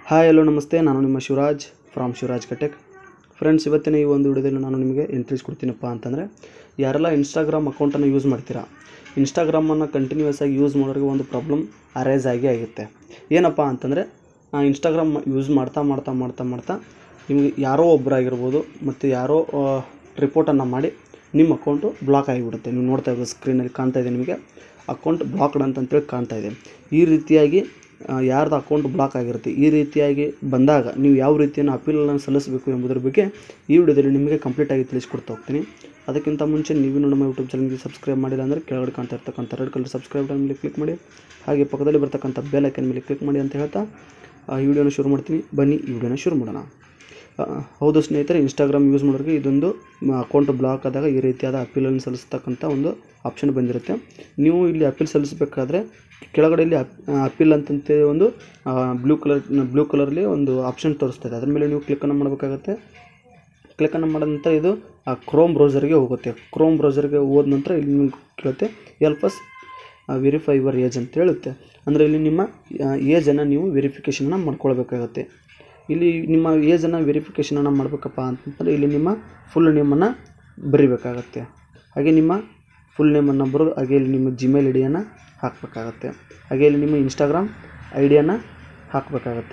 Hi hello ನಮಸ್ತೆ, ನಾನು ನಿಮ್ಮ ಶಿವರಾಜ್ ಫ್ರಾಮ್ ಶಿವರಾಜ್ ಕಟೆಕ್. ಫ್ರೆಂಡ್ಸ್, ಇವತ್ತಿನ ಈ ಒಂದು ವಿಡಿಯೋದಲ್ಲಿ ನಾನು ನಿಮಗೆ ಎಂಟ್ರೀಸ್ ಕೊಡ್ತೀನಪ್ಪ ಅಂತಂದರೆ, ಯಾರೆಲ್ಲ ಇನ್ಸ್ಟಾಗ್ರಾಮ್ ಅಕೌಂಟನ್ನು ಯೂಸ್ ಮಾಡ್ತೀರಾ, ಇನ್ಸ್ಟಾಗ್ರಾಮನ್ನು ಕಂಟಿನ್ಯೂಸ್ ಆಗಿ ಯೂಸ್ ಮಾಡೋರಿಗೆ ಒಂದು ಪ್ರಾಬ್ಲಮ್ ಅರೈಸ್ ಆಗುತ್ತೆ. ಏನಪ್ಪ ಅಂತಂದರೆ, ಇನ್ಸ್ಟಾಗ್ರಾಮ್ ಯೂಸ್ ಮಾಡ್ತಾ ನಿಮಗೆ ಯಾರೋ ಒಬ್ಬರಾಗಿರ್ಬೋದು ಮತ್ತು ಯಾರೋ ರಿಪೋರ್ಟನ್ನು ಮಾಡಿ ನಿಮ್ಮ ಅಕೌಂಟು ಬ್ಲಾಕ್ ಆಗಿಬಿಡುತ್ತೆ. ನೀವು ನೋಡ್ತಾ ಇರ್ಬೋದು, ಸ್ಕ್ರೀನಲ್ಲಿ ಕಾಣ್ತಾ ಇದೆ ನಿಮಗೆ ಅಕೌಂಟ್ ಬ್ಲಾಕ್ಡ್ ಅಂತಂತೇಳಿ ಕಾಣ್ತಾ ಇದೆ. ಈ ರೀತಿಯಾಗಿ ಯಾರ್ದು ಅಕೌಂಟ್ ಬ್ಲಾಕ್ ಆಗಿರುತ್ತೆ, ಈ ರೀತಿಯಾಗಿ ಬಂದಾಗ ನೀವು ಯಾವ ರೀತಿಯನ್ನು ಅಪೀಲನ್ನು ಸಲ್ಲಿಸಬೇಕು ಎಂಬುದರ ಬಗ್ಗೆ ಈ ವಿಡಿಯೋದಲ್ಲಿ ನಿಮಗೆ ಕಂಪ್ಲೀಟಾಗಿ ತಿಳಿಸ್ಕೊಡ್ತಾ ಹೋಗ್ತೀನಿ. ಅದಕ್ಕಿಂತ ಮುಂಚೆ ನೀವು ನಮ್ಮ ಯೂಟ್ಯೂಬ್ ಚಾನಲ್ಗೆ ಸಬ್ಸ್ಕ್ರೈಬ್ ಮಾಡಿಲ್ಲ ಅಂದರೆ ಕೆಳಗಡೆ ಕಾಣ್ತಾ ಇರ್ತಕ್ಕಂಥ ರೆಡ್ ಕಲರ್ ಸಬ್ಸ್ಕ್ರೈಬ್ ಬಟನ್ ಮೇಲೆ ಕ್ಲಿಕ್ ಮಾಡಿ, ಹಾಗೆ ಪಕ್ಕದಲ್ಲಿ ಬರ್ತಕ್ಕಂಥ ಬೆಲ್ ಐಕನ್ ಮೇಲೆ ಕ್ಲಿಕ್ ಮಾಡಿ ಅಂತ ಹೇಳ್ತಾ ಈ ವಿಡಿಯೋನ ಶುರು ಮಾಡ್ತೀನಿ. ಬನ್ನಿ ಈ ವಿಡಿಯೋನ ಶುರು ಮಾಡೋಣ. ಹೌದು ಸ್ನೇಹಿತರೆ, ಇನ್ಸ್ಟಾಗ್ರಾಮ್ ಯೂಸ್ ಮಾಡೋರಿಗೆ ಇದೊಂದು ಅಕೌಂಟ್ ಬ್ಲಾಕ್ ಆದಾಗ ಈ ರೀತಿಯಾದ ಅಪೀಲನ್ನು ಸಲ್ಲಿಸ್ತಕ್ಕಂಥ ಒಂದು ಆಪ್ಷನ್ ಬಂದಿರುತ್ತೆ. ನೀವು ಇಲ್ಲಿ ಅಪೀಲ್ ಸಲ್ಲಿಸಬೇಕಾದ್ರೆ ಕೆಳಗಡೆ ಇಲ್ಲಿ ಅಪೀಲ್ ಅಂತಂತೇಳಿ ಒಂದು ಬ್ಲೂ ಕಲರ್ಲಿ ಒಂದು ಆಪ್ಷನ್ ತೋರಿಸ್ತಾ ಇದೆ. ಅದ್ರ ಮೇಲೆ ನೀವು ಕ್ಲಿಕ್ಕನ್ನು ಮಾಡಬೇಕಾಗುತ್ತೆ. ಕ್ಲಿಕ್ಕನ್ನು ಮಾಡಿದ ನಂತರ ಇದು ಕ್ರೋಮ್ ಬ್ರೌಸರ್ಗೆ ಹೋಗುತ್ತೆ. ಕ್ರೋಮ್ ಬ್ರೌಸರ್ಗೆ ಹೋದ ನಂತರ ಇಲ್ಲಿ ನಿಮ್ಗೆ ಕೇಳುತ್ತೆ help us verify your age ಅಂತ ಹೇಳುತ್ತೆ. ಅಂದರೆ ಇಲ್ಲಿ ನಿಮ್ಮ ಏಜನ್ನು ನೀವು ವೆರಿಫಿಕೇಷನನ್ನು ಮಾಡ್ಕೊಳ್ಬೇಕಾಗತ್ತೆ. ಇಲ್ಲಿ ನಿಮ್ಮ ಏಜನ್ನು ವೆರಿಫಿಕೇಷನನ್ನು ಮಾಡಬೇಕಪ್ಪ ಅಂತಂದರೆ ಇಲ್ಲಿ ನಿಮ್ಮ ಫುಲ್ ನೇಮನ್ನು ಬರೀಬೇಕಾಗತ್ತೆ. ಹಾಗೆ ನಿಮ್ಮ ಫುಲ್ ನೇಮನ್ನು ಬರೋದು, ಹಾಗೆ ಇಲ್ಲಿ ನಿಮ್ಮ ಜಿಮೇಲ್ ಐ ಡಿಯನ್ನು ಹಾಕಬೇಕಾಗತ್ತೆ. ಹಾಗೆ ಇಲ್ಲಿ ನಿಮ್ಮ ಇನ್ಸ್ಟಾಗ್ರಾಮ್ ಐ ಡಿಯನ್ನು ಹಾಕಬೇಕಾಗತ್ತೆ.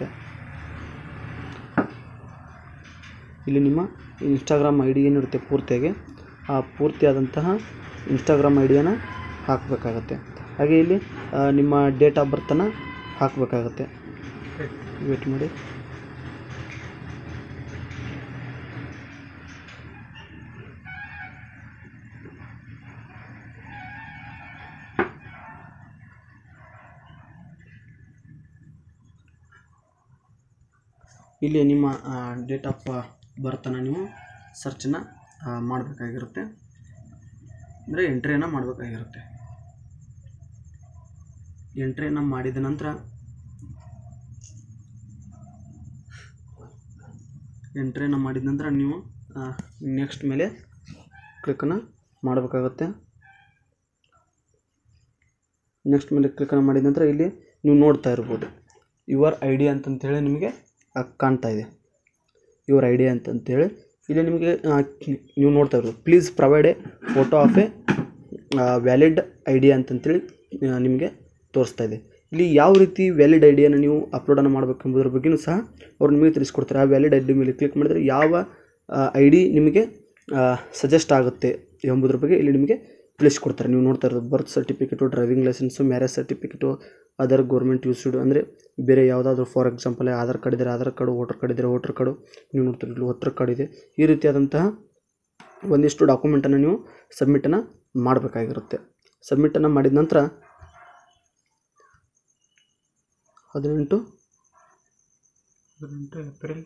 ಇಲ್ಲಿ ನಿಮ್ಮ ಇನ್ಸ್ಟಾಗ್ರಾಮ್ ಐ ಡಿ ಏನಿರುತ್ತೆ ಪೂರ್ತಿಯಾಗಿ ಆ ಪೂರ್ತಿಯಾದಂತಹ ಇನ್ಸ್ಟಾಗ್ರಾಮ್ ಐ ಡಿಯನ್ನು ಹಾಕಬೇಕಾಗತ್ತೆ. ಹಾಗೆ ಇಲ್ಲಿ ನಿಮ್ಮ ಡೇಟ್ ಆಫ್ ಬರ್ತನ್ನು ಹಾಕಬೇಕಾಗತ್ತೆ. ವೇಟ್ ಮಾಡಿ. ಇಲ್ಲಿ ನಿಮ್ಮ ಡೇಟ್ ಆಫ್ ಬರ್ತನ್ನು ನೀವು ಸರ್ಚನ್ನು ಮಾಡಬೇಕಾಗಿರುತ್ತೆ, ಅಂದರೆ ಎಂಟ್ರಿಯನ್ನು ಮಾಡಬೇಕಾಗಿರುತ್ತೆ. ಎಂಟ್ರಿಯನ್ನು ಮಾಡಿದ ನಂತರ ನೀವು ನೆಕ್ಸ್ಟ್ ಮೇಲೆ ಕ್ಲಿಕ್ಕನ್ನು ಮಾಡಬೇಕಾಗುತ್ತೆ. ನೆಕ್ಸ್ಟ್ ಮೇಲೆ ಕ್ಲಿಕ್ಕನ್ನು ಮಾಡಿದ ನಂತರ ಇಲ್ಲಿ ನೀವು ನೋಡ್ತಾ ಇರ್ಬೋದು ಯುವರ್ ಐ ಡಿ ಅಂತಂತೇಳಿ ನಿಮಗೆ ಕಾಣ್ತಾ ಇದೆ. ಯುವರ್ ಐ ಡಿ ಅಂತಂತೇಳಿ ಇಲ್ಲಿ ನಿಮಗೆ ನೀವು ನೋಡ್ತಾ ಇರ್ಬೋದು please provide a photo of a valid I D ಅಂತಂತೇಳಿ ನಿಮಗೆ ತೋರಿಸ್ತಾ ಇದೆ. ಇಲ್ಲಿ ಯಾವ ರೀತಿ ವ್ಯಾಲಿಡ್ ಐ ಡಿಯನ್ನು ನೀವು ಅಪ್ಲೋಡನ್ನು ಮಾಡಬೇಕೆಂಬುದರ ಬಗ್ಗೆಯೂ ಸಹ ಅವ್ರು ನಿಮಗೆ ತಿಳಿಸ್ಕೊಡ್ತಾರೆ. ಆ ವ್ಯಾಲಿಡ್ ಐ ಡಿ ಮೇಲೆ ಕ್ಲಿಕ್ ಮಾಡಿದರೆ ಯಾವ ಐ ಡಿ ನಿಮಗೆ ಸಜೆಸ್ಟ್ ಆಗುತ್ತೆ ಎಂಬುದ್ರ ಬಗ್ಗೆ ಇಲ್ಲಿ ನಿಮಗೆ ತಿಳಿಸ್ಕೊಡ್ತಾರೆ. ನೀವು ನೋಡ್ತಾ ಇರೋದು birth certificate, driving licence, marriage certificate, other government used, ಅಂದರೆ ಬೇರೆ ಯಾವುದಾದ್ರೂ ಫಾರ್ ಎಕ್ಸಾಂಪಲ್ ಆಧಾರ್ ಕಾರ್ಡ್ ಇದ್ದರೆ ಆಧಾರ್ ಕಾರ್ಡು, ವೋಟರ್ ಕಾರ್ಡ್ ಇದ್ದರೆ ವೋಟರ್ ಕಾರ್ಡು, ನೀವು ನೋಡ್ತಿರಲಿ ವೋಟರ್ ಕಾರ್ಡ್ ಇದೆ. ಈ ರೀತಿಯಾದಂತಹ ಒಂದಿಷ್ಟು ಡಾಕ್ಯುಮೆಂಟನ್ನು ನೀವು ಸಬ್ಮಿಟನ್ನು ಮಾಡಬೇಕಾಗಿರುತ್ತೆ. ಸಬ್ಮಿಟನ್ನು ಮಾಡಿದ ನಂತರ 18 ಏಪ್ರಿಲ್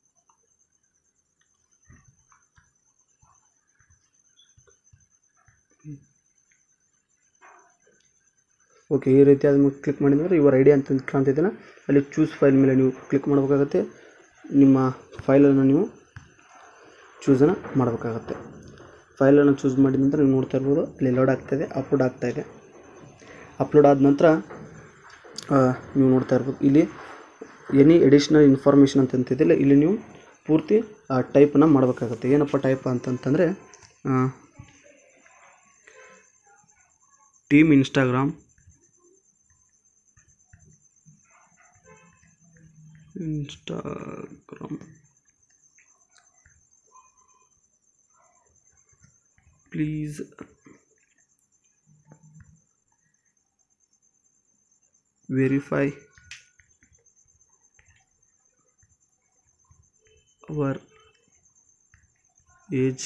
ಓಕೆ, ಈ ರೀತಿಯಾದ ಕ್ಲಿಕ್ ಮಾಡಿದರೆ ಯುವರ್ ಐ ಡಿ ಅಂತ ಕಾಣ್ತಿದ್ದೇನೆ. ಅಲ್ಲಿ ಚೂಸ್ ಫೈಲ್ ಮೇಲೆ ನೀವು ಕ್ಲಿಕ್ ಮಾಡಬೇಕಾಗುತ್ತೆ. ನಿಮ್ಮ ಫೈಲನ್ನು ನೀವು ಚೂಸನ್ನು ಮಾಡಬೇಕಾಗತ್ತೆ. ಫೈಲನ್ನು ಚೂಸ್ ಮಾಡಿದ ನಂತರ ನೀವು ನೋಡ್ತಾ ಇರ್ಬೋದು ಅಲ್ಲಿ ಲೋಡ್ ಆಗ್ತಾಯಿದೆ, ಅಪ್ಲೋಡ್ ಆಗ್ತಾಯಿದೆ. ಅಪ್ಲೋಡ್ ಆದ ನಂತರ ನೀವು ನೋಡ್ತಾ ಇರ್ಬೋದು ಇಲ್ಲಿ ಎನಿ ಎಡಿಷ್ನಲ್ ಇನ್ಫಾರ್ಮೇಷನ್ ಅಂತಂತಿದ್ದಿಲ್ಲ, ಇಲ್ಲಿ ನೀವು ಪೂರ್ತಿ ಟೈಪನ್ನು ಮಾಡಬೇಕಾಗುತ್ತೆ. ಏನಪ್ಪ ಟೈಪ್ ಅಂತಂತಂದರೆ team Instagram please verify our age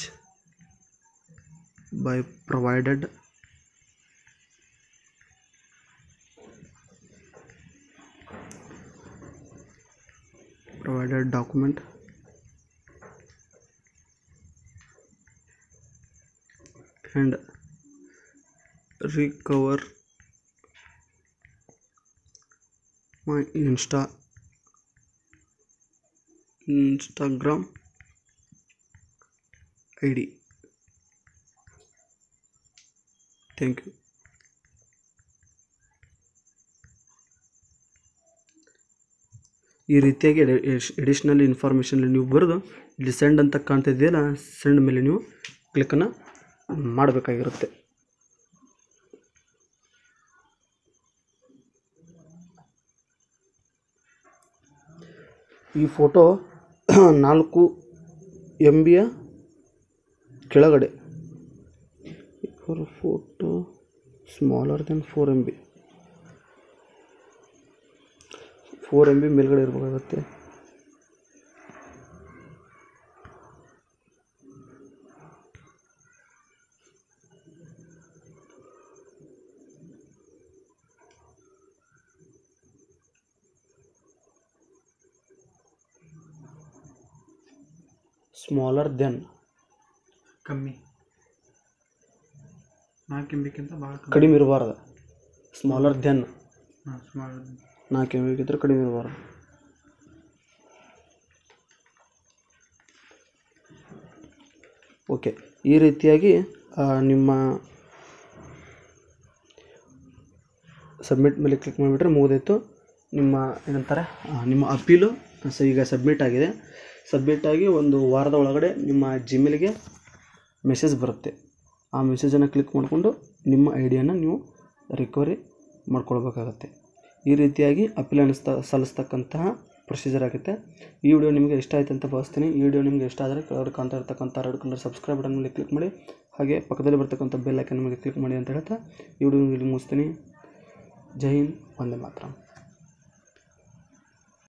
by provided document and recover my Instagram ID. Thank you. ಈ ರೀತಿಯಾಗಿ ಎಡಿಷ್ನಲ್ ಇನ್ಫಾರ್ಮೇಷನ್ ನೀವು ಬರೆದು ಇಲ್ಲಿ ಸೆಂಡ್ ಅಂತ ಕಾಣ್ತಿದೆಯಲ್ಲ, ಸೆಂಡ್ ಮೇಲೆ ನೀವು ಕ್ಲಿಕ್ಕನ್ನು ಮಾಡಬೇಕಾಗಿರುತ್ತೆ. ಈ ಫೋಟೋ 4 MB ಕೆಳಗಡೆ, photo smaller than 4 MB, 4 MB ಮೇಲ್ಗಡೆ ಇರಬೇಕಾಗುತ್ತೆ. ಸ್ಮಾಲರ್ ದೆನ್ ಕಮ್ಮಿ, 4 MBಕ್ಕಿಂತ ಭಾಳ ಕಡಿಮೆ ಇರಬಾರ್ದು. ಸ್ಮಾಲರ್ ದೆನ್ ಸ್ಮಾಲರ್ 4 MBಗಿಂತ ಕಡಿಮೆ ಇರಬಾರ್ದು. ಓಕೆ, ಈ ರೀತಿಯಾಗಿ ನಿಮ್ಮ ಸಬ್ಮಿಟ್ ಮೇಲೆ ಕ್ಲಿಕ್ ಮಾಡಿಬಿಟ್ರೆ ಮುಗಿದೋಯ್ತು. ನಿಮ್ಮ ಏನಂತಾರೆ, ನಿಮ್ಮ ಅಪೀಲು ಈಗ ಸಬ್ಮಿಟ್ ಆಗಿದೆ. ಸಬ್ಮಿಟ್ ಆಗಿ 1 ವಾರದ ಒಳಗಡೆ ನಿಮ್ಮ ಜಿಮೇಲ್ಗೆ ಮೆಸೇಜ್ ಬರುತ್ತೆ. ಆ ಮೆಸೇಜನ್ನು ಕ್ಲಿಕ್ ಮಾಡಿಕೊಂಡು ನಿಮ್ಮ ಐಡಿಯನ್ನು ನೀವು ರಿಕವರಿ ಮಾಡ್ಕೊಳ್ಬೇಕಾಗತ್ತೆ. ಈ ರೀತಿಯಾಗಿ ಅಪೀಲನ್ನು ಸಲ್ಲಿಸ್ತಕ್ಕಂತಹ ಪ್ರೊಸೀಜರ್ ಆಗುತ್ತೆ. ಈ ವಿಡಿಯೋ ನಿಮಗೆ ಇಷ್ಟ ಆಯ್ತು ಅಂತ ಭಾವಿಸ್ತೀನಿ. ಈ ವಿಡಿಯೋ ನಿಮಗೆ ಇಷ್ಟ ಆದರೆ ಕೆಳಗಡೆ ಕಾಣ್ತಾ ಇರ್ತಕ್ಕಂಥ ರೆಡ್ ಕಲರ್ ಸಬ್ಸ್ಕ್ರೈಬ್ ಬಟನ್ ಮೇಲೆ ಕ್ಲಿಕ್ ಮಾಡಿ, ಹಾಗೆ ಪಕ್ಕದಲ್ಲಿ ಬರ್ತಕ್ಕಂಥ ಬೆಲ್ ಐಕನ್ ಮೇಲೆ ಕ್ಲಿಕ್ ಮಾಡಿ ಅಂತ ಹೇಳ್ತಾ ಈ ವಿಡಿಯೋ ಇಲ್ಲಿ ಮುಗಿಸ್ತೀನಿ. ಜೈ ಹಿಂದ್, ವಂದೇ ಮಾತರಂ.